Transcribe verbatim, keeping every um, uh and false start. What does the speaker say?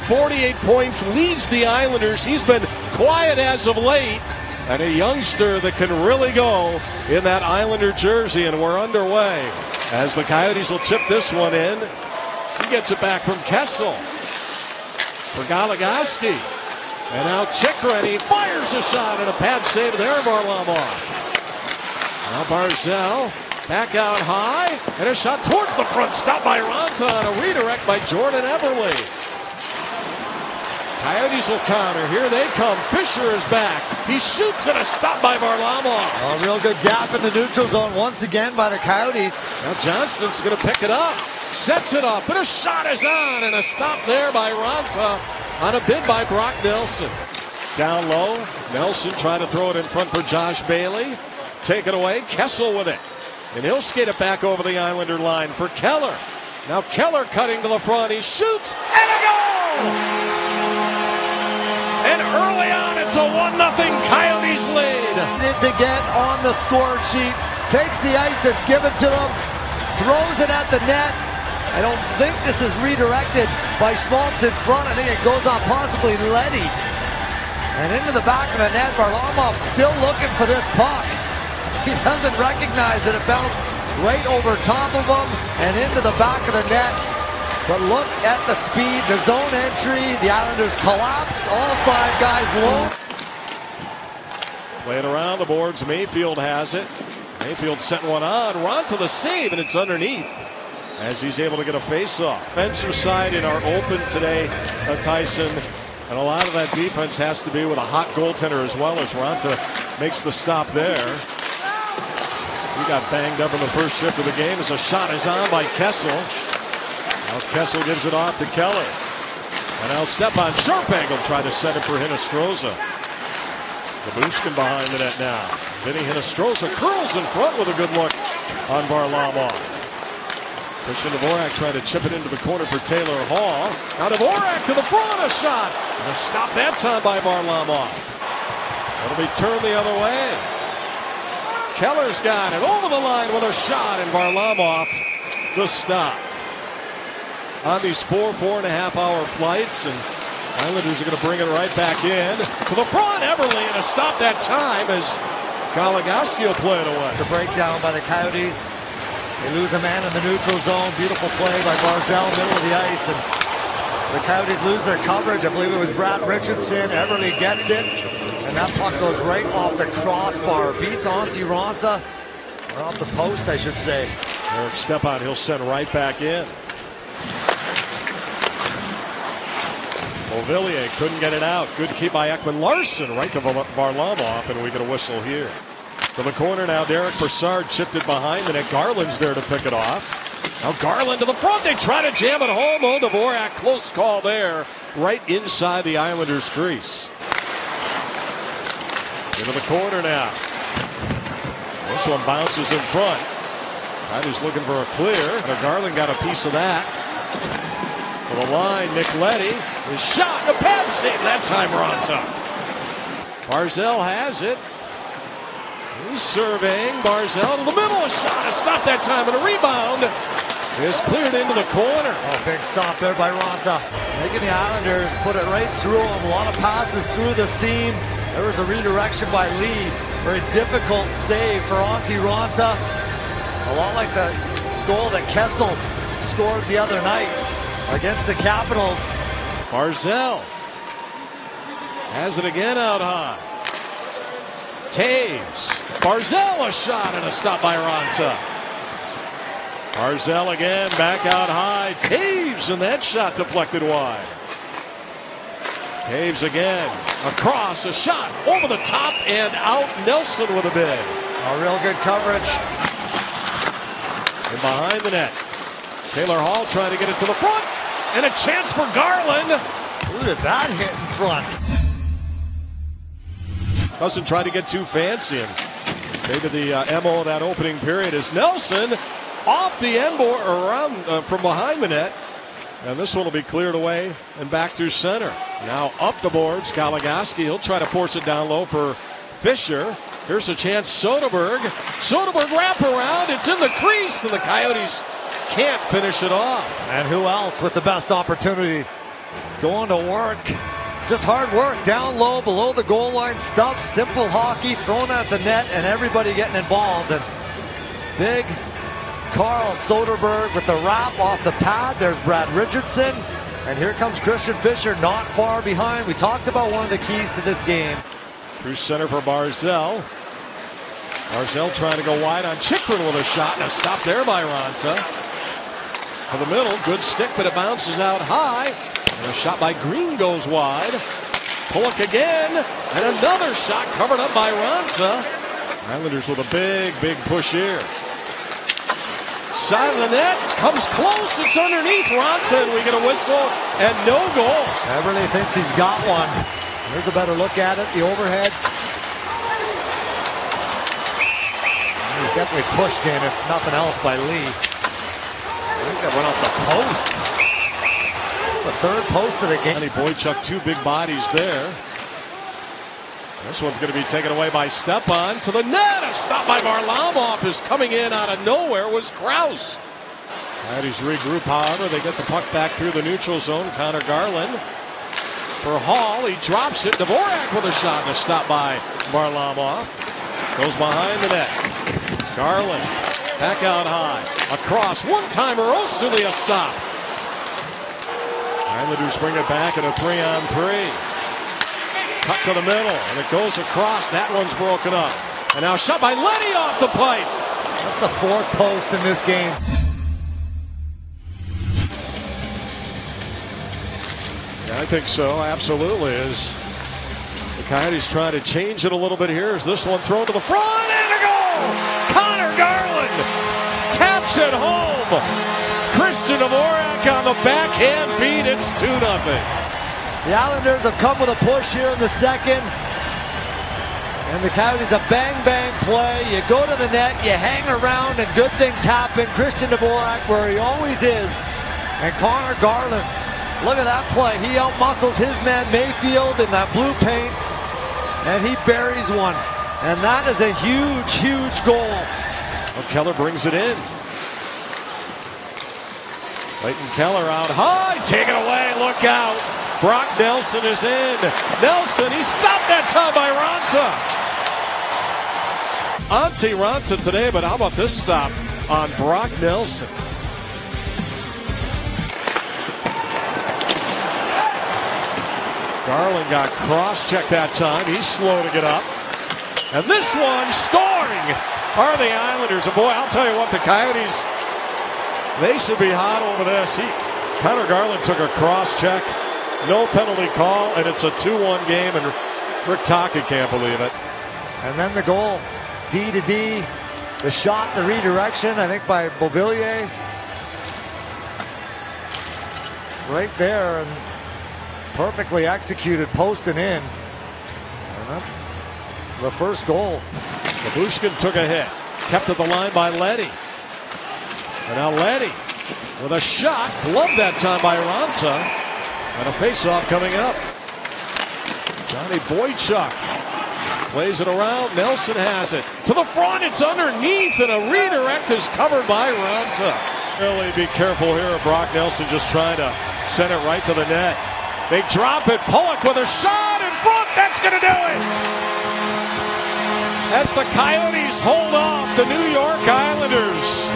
forty-eight points, leads the Islanders. He's been quiet as of late, and a youngster that can really go in that Islander jersey, and we're underway as the Coyotes will chip this one in. He gets it back from Kessel for Goligoski. And now Chychrun, he fires a shot and a pad save there, Varlamov. Now Barzal back out high, and a shot towards the front, stopped by Raanta, and a redirect by Jordan Eberle. Coyotes will counter. Here they come. Fisher is back. He shoots, and a stop by Varlamov. A real good gap in the neutral zone once again by the Coyotes. Now Johnston's going to pick it up. Sets it up, and a shot is on, and a stop there by Raanta on a bid by Brock Nelson. Down low, Nelson trying to throw it in front for Josh Bailey. Take it away, Kessel with it. And he'll skate it back over the Islander line for Keller. Now Keller cutting to the front, he shoots, and a goal! And early on, it's a one nothing Coyotes lead. Needed to get on the score sheet, takes the ice that's given to them, throws it at the net. I don't think this is redirected by Schmaltz in front. I think it goes on possibly Leddy. And into the back of the net, Varlamov still looking for this puck. He doesn't recognize that it bounced right over top of him and into the back of the net. But look at the speed, the zone entry. The Islanders collapse, all five guys low. Playing around the boards, Mayfield has it. Mayfield setting one on, run to the save, and it's underneath as he's able to get a face-off. Defensive side in our open today, uh, Tyson, and a lot of that defense has to be with a hot goaltender as well, as Raanta makes the stop there. He got banged up in the first shift of the game as a shot is on by Kessel. Now Kessel gives it off to Keller. And now Stepan Sharpenko try to set it for Hinostroza. Babushkin behind the net now. Vinny Hinostroza curls in front with a good look on Varlamov. Christian Dvorak trying to chip it into the corner for Taylor Hall. Now Dvorak to the front, a shot. And a stop that time by Varlamov. It'll be turned the other way. Keller's got it over the line with a shot, and Varlamov the stop. On these four, four and a half hour flights, and Islanders are going to bring it right back in. To the front, Eberle, and a stop that time as Goligoski will play it away. The breakdown by the Coyotes. They lose a man in the neutral zone. Beautiful play by Barzal, middle of the ice. And the Coyotes lose their coverage. I believe it was Brad Richardson. Eberle gets it. And that puck goes right off the crossbar. Beats Antti Raanta. Or off the post, I should say. Eric Stepan, he'll send right back in. Villiers couldn't get it out. Good keep by Ekman Larsson right to Varlamov, and we get a whistle here. To the corner now, Derek Brassard chipped it behind, and then Garland's there to pick it off. Now Garland to the front, they try to jam it home. Oh, Dvorak, close call there, right inside the Islanders' crease. Into the corner now. This one bounces in front. Riley's looking for a clear. Now Garland got a piece of that. To the line, Nick Leddy. His shot, the pad save that time, Raanta. Barzal has it. He's surveying. Barzal to the middle, a shot, a stop that time, and a rebound is cleared into the corner. Oh, big stop there by Raanta. Making the Islanders put it right through him. A lot of passes through the seam. There was a redirection by Lee. Very difficult save for Antti Raanta. A lot like the goal that Kessel scored the other night against the Capitals. Barzal has it again out high. Taves. Barzal a shot and a stop by Raanta. Barzal again back out high. Taves, and that shot deflected wide. Taves again. Across, a shot over the top and out. Nelson with a bid. A real good coverage. And behind the net, Taylor Hall trying to get it to the front. And a chance for Garland. Look at that hit in front. Doesn't try to get too fancy. And maybe the uh, M O of that opening period is Nelson off the end board, around uh, from behind the net. And this one will be cleared away and back through center. Now up the boards, Goligoski. He'll try to force it down low for Fisher. Here's a chance, Soderberg. Soderberg wrap around. It's in the crease, and the Coyotes can't finish it off. And who else with the best opportunity? going to work. Just hard work, down low, below the goal line, stuff, simple hockey, thrown at the net, and everybody getting involved. And big Carl Soderberg with the wrap off the pad. There's Brad Richardson. And here comes Christian Fischer, not far behind. We talked about one of the keys to this game. Through center for Barzal. Barzal trying to go wide on Chychrun with a shot, and a stop there by Raanta. To the middle, good stick, but it bounces out high. And a shot by Green goes wide. Pulock again, and another shot covered up by Raanta. Islanders with a big, big push here. Side of the net, comes close, it's underneath Raanta, and we get a whistle, and no goal. Eberle thinks he's got one. Here's a better look at it, the overhead. He's definitely pushed in, if nothing else, by Lee. I think that went off the post. It's the third post of the game. Johnny Boychuk, two big bodies there. This one's going to be taken away by Stepan to the net. A stop by Varlamov is coming in out of nowhere was Krause. Coyotes regroup, however. They get the puck back through the neutral zone. Connor Garland for Hall. He drops it. Dvorak with a shot and a stop by Varlamov. Goes behind the net. Garland back out high. Across. One-timer. Osterley a stop. Islanders bring it back in a three on three. Cut to the middle, and it goes across. That one's broken up. And now shot by Leddy off the pipe. That's the fourth post in this game. Yeah, I think so, absolutely. As the Coyotes trying to change it a little bit here. Is this one thrown to the front, and a goal! Connor Garland taps it home. Christian Dvorak on the backhand feed. It's two nothing. The Islanders have come with a push here in the second. And the Coyotes a bang-bang play. You go to the net, you hang around, and good things happen. Christian Dvorak where he always is. And Connor Garland, look at that play. He outmuscles his man Mayfield in that blue paint. And he buries one. And that is a huge, huge goal. Well, Keller brings it in. Clayton Keller out high. Take it away. Look out. Brock Nelson is in. Nelson, he stopped that time by Raanta. Antti Raanta today, but how about this stop on Brock Nelson? Garland got cross-checked that time. He's slow to get up. And this one, scoring, are the Islanders. And boy, I'll tell you what, the Coyotes, they should be hot over this. He, Connor Garland took a cross-check. No penalty call, and it's a two one game, and Rick Tocchet can't believe it. And then the goal, D to D, the shot, the redirection, I think by Beauvillier. Right there, and perfectly executed, post and in. And that's the first goal. Babushkin took a hit, kept at the line by Leddy. And now Leddy with a shot, gloved that time by Raanta. And a face-off coming up. Johnny Boychuk plays it around. Nelson has it. To the front, it's underneath, and a redirect is covered by Raanta. Really be careful here. Brock Nelson just trying to send it right to the net. They drop it. Pulock with a shot in front. That's going to do it. As the Coyotes hold off the New York Islanders.